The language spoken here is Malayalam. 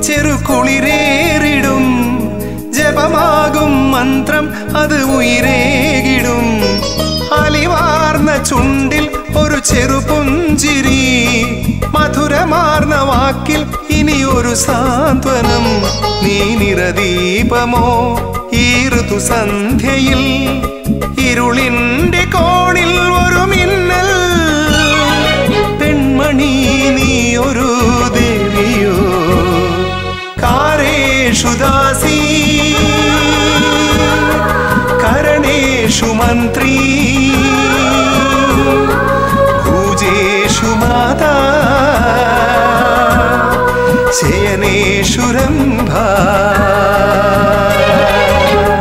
ചെറുകുളിരേറിടും ജപമാകും മന്ത്രം അത് ഉയിരേകിടും അലിവാർന്ന ചുണ്ടിൽ ഒരു ചെറുപുഞ്ചിരി മധുരമാർന്ന വാക്കിൽ ഇനിയൊരു സാന്ത്വനം നീ നിറദീപമോ ഈ ഋതുസന്ധ്യയിൽ ഇരുളിന്റെ കോണിൽ ഒരു മിന്നൽ പെൺമണി നീയൊരു ദേവിയോ കാരേഷു ദാസി കരണേഷു മന്ത്രി പൂജേഷു മാതാ ശയനേഷു രംഭ